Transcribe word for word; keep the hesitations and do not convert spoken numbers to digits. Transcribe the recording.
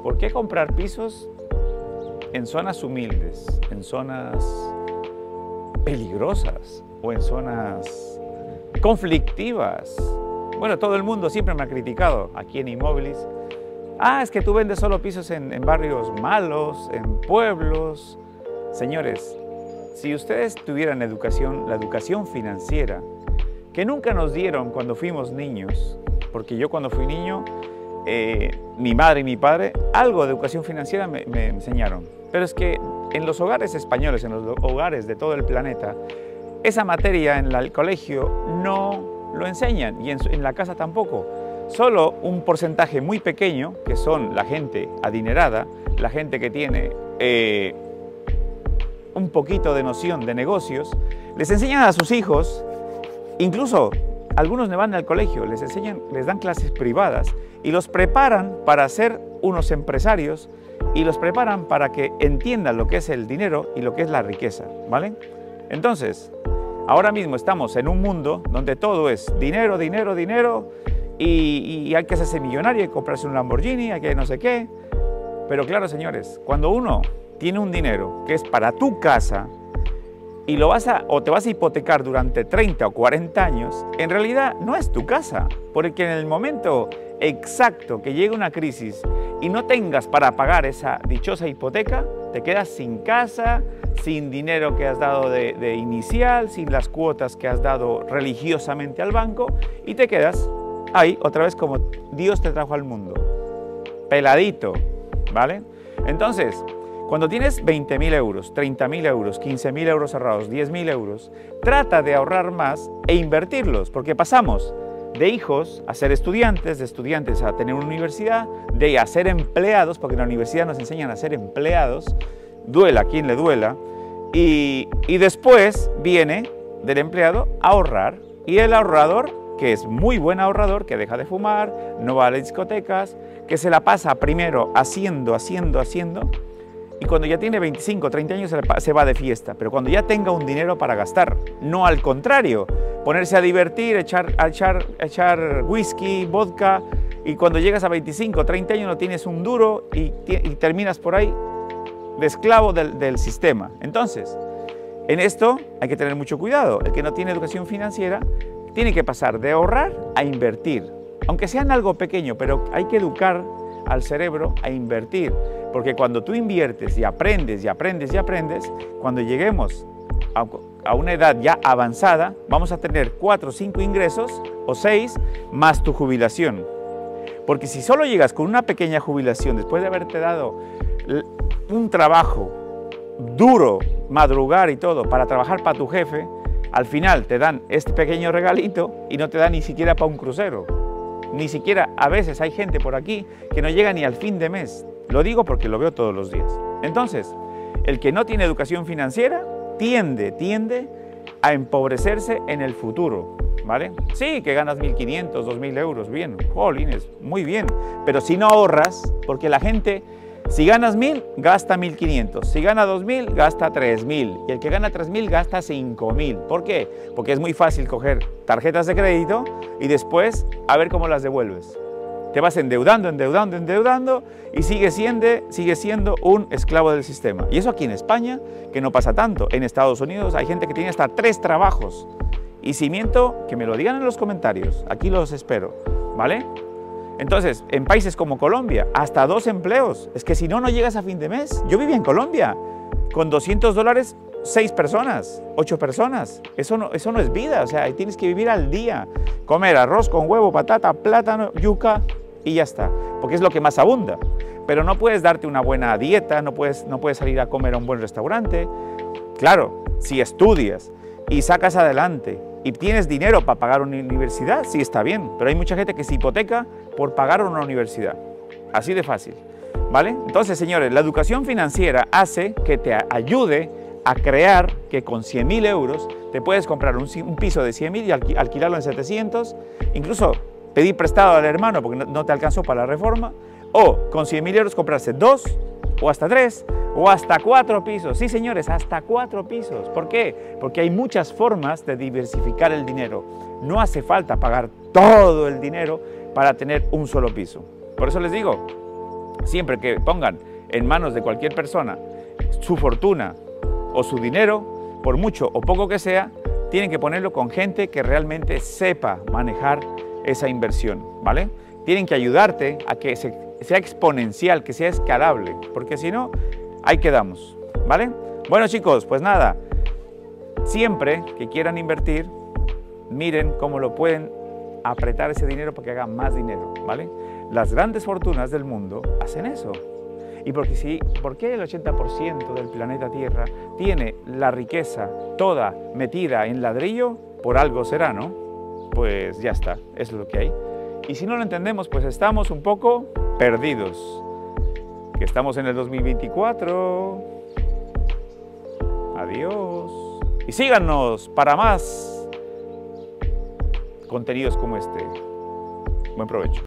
¿por qué comprar pisos en zonas humildes, en zonas peligrosas o en zonas conflictivas? Bueno, todo el mundo siempre me ha criticado aquí en Inmóvilis. Ah, es que tú vendes solo pisos en, en barrios malos, en pueblos. Señores, si ustedes tuvieran educación, la educación financiera, que nunca nos dieron cuando fuimos niños, porque yo cuando fui niño, eh, mi madre y mi padre, algo de educación financiera me, me enseñaron. Pero es que en los hogares españoles, en los hogares de todo el planeta, esa materia en la, el colegio no lo enseñan y en, en la casa tampoco. Solo un porcentaje muy pequeño, que son la gente adinerada, la gente que tiene eh, un poquito de noción de negocios, les enseñan a sus hijos, incluso algunos no van al colegio, les enseñan, les dan clases privadas y los preparan para ser unos empresarios y los preparan para que entiendan lo que es el dinero y lo que es la riqueza, ¿vale? Entonces, ahora mismo estamos en un mundo donde todo es dinero, dinero, dinero y, y hay que hacerse millonario, hay que comprarse un Lamborghini, hay que no sé qué. Pero claro, señores, cuando uno tiene un dinero que es para tu casa y lo vas a, o te vas a hipotecar durante treinta o cuarenta años, en realidad no es tu casa, porque en el momento exacto que llegue una crisis y no tengas para pagar esa dichosa hipoteca, te quedas sin casa, sin dinero que has dado de, de inicial, sin las cuotas que has dado religiosamente al banco y te quedas ahí otra vez como Dios te trajo al mundo, peladito, ¿vale? Entonces, cuando tienes veinte mil euros, treinta mil euros, quince mil euros ahorrados, diez mil euros, trata de ahorrar más e invertirlos, porque pasamos de hijos a ser estudiantes, de estudiantes a tener una universidad, de a ser empleados, porque en la universidad nos enseñan a ser empleados, duela a quien le duela, y, y después viene del empleado a ahorrar, y el ahorrador, que es muy buen ahorrador, que deja de fumar, no va a las discotecas, que se la pasa primero haciendo, haciendo, haciendo, y cuando ya tiene veinticinco, treinta años se va de fiesta, pero cuando ya tenga un dinero para gastar, no al contrario, ponerse a divertir, echar, echar, echar whisky, vodka, y cuando llegas a veinticinco, treinta años no tienes un duro y, y terminas por ahí de esclavo del, del sistema. Entonces, en esto hay que tener mucho cuidado. El que no tiene educación financiera tiene que pasar de ahorrar a invertir, aunque sea en algo pequeño, pero hay que educar al cerebro a invertir, porque cuando tú inviertes y aprendes y aprendes y aprendes, cuando lleguemos a, a una edad ya avanzada, vamos a tener cuatro o cinco ingresos o seis más tu jubilación. Porque si solo llegas con una pequeña jubilación después de haberte dado un trabajo duro, madrugar y todo, para trabajar para tu jefe, al final te dan este pequeño regalito y no te dan ni siquiera para un crucero. Ni siquiera, a veces hay gente por aquí que no llega ni al fin de mes. Lo digo porque lo veo todos los días. Entonces, el que no tiene educación financiera tiende, tiende a empobrecerse en el futuro, ¿vale? Sí, que ganas mil quinientos, dos mil euros, bien, jolines, muy bien. Pero si no ahorras, porque la gente, si ganas mil, gasta mil quinientos. Si gana dos mil, gasta tres mil. Y el que gana tres mil, gasta cinco mil. ¿Por qué? Porque es muy fácil coger tarjetas de crédito y después a ver cómo las devuelves. Te vas endeudando, endeudando, endeudando y sigues siendo, sigues siendo un esclavo del sistema. Y eso aquí en España, que no pasa tanto. En Estados Unidos hay gente que tiene hasta tres trabajos. Y si miento, que me lo digan en los comentarios. Aquí los espero, ¿vale? Entonces, en países como Colombia, hasta dos empleos. Es que si no, no llegas a fin de mes. Yo vivía en Colombia, con doscientos dólares, seis personas, ocho personas. Eso no, eso no es vida, o sea, ahí tienes que vivir al día. Comer arroz con huevo, patata, plátano, yuca y ya está, porque es lo que más abunda. Pero no puedes darte una buena dieta, no puedes, no puedes salir a comer a un buen restaurante. Claro, si estudias y sacas adelante y tienes dinero para pagar una universidad, sí está bien, pero hay mucha gente que se hipoteca por pagar una universidad. Así de fácil, ¿vale? Entonces, señores, la educación financiera hace que te ayude a crear que con cien mil euros te puedes comprar un, un piso de cien mil y alqui, alquilarlo en setecientos, incluso pedir prestado al hermano porque no, no te alcanzó para la reforma, o con cien mil euros comprarse dos, o hasta tres, o hasta cuatro pisos. Sí, señores, hasta cuatro pisos. ¿Por qué? Porque hay muchas formas de diversificar el dinero. No hace falta pagar todo el dinero para tener un solo piso. Por eso les digo, Siempre que pongan en manos de cualquier persona su fortuna o su dinero, por mucho o poco que sea, tienen que ponerlo con gente que realmente sepa manejar esa inversión, ¿vale? Tienen que ayudarte a que se, sea exponencial, que sea escalable, porque si no, ahí quedamos, ¿vale? Bueno chicos, pues nada, siempre que quieran invertir, miren cómo lo pueden apretar ese dinero para que haga más dinero, ¿vale? Las grandes fortunas del mundo hacen eso. Y porque si, ¿por qué el ochenta por ciento del planeta Tierra tiene la riqueza toda metida en ladrillo? Por algo será, ¿no? Pues ya está, eso es lo que hay. Y si no lo entendemos, pues estamos un poco perdidos. Que estamos en el dos mil veinticuatro. Adiós. Y síganos para más contenidos como este. Buen provecho.